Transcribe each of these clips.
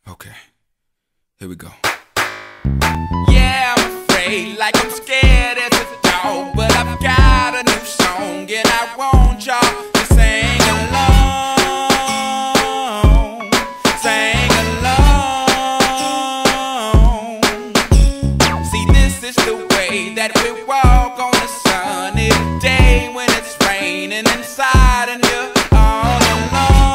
Okay, here we go. Yeah, I'm afraid, like I'm scared as a dog, but I've got a new song and I want y'all to sing along, sing along. See, this is the way that we walk on a sunny day when it's raining inside and you're all alone.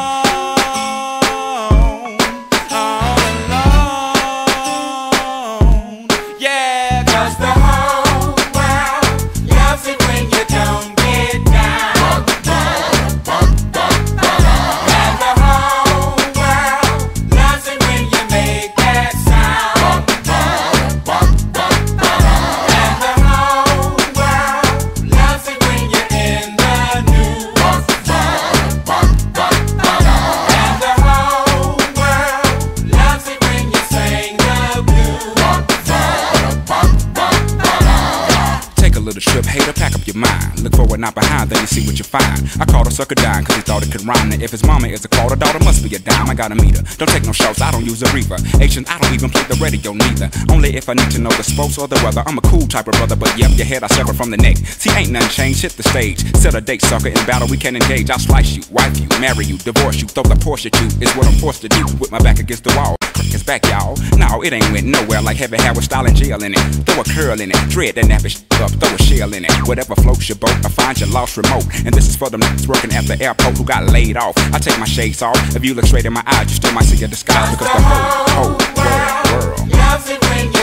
Little trip, hater, pack up your mind. Look forward, not behind, then you see what you find. I called a sucker dime, cause he thought it could rhyme. And if his mama is a quarter, daughter must be a dime. I got a meter, don't take no shots, I don't use a reaver. Asian, I don't even play the radio neither. Only if I need to know the sports or the weather. I'm a cool type of brother, but yep, your head I sever from the neck. See, ain't nothing changed, hit the stage. Set a date, sucker, in battle we can engage. I'll slice you, wife you, marry you, divorce you, throw the Porsche at you. Is what I'm forced to do, with my back against the wall. It's back, y'all. No, it ain't went nowhere like heavy hair with style and jail in it. Throw a curl in it, dread that nappy up, throw a shell in it. Whatever floats your boat, I find your lost remote. And this is for them niggas working at the airport who got laid off. I take my shades off. If you look straight in my eyes, you still might see a disguise because the whole world loves it when you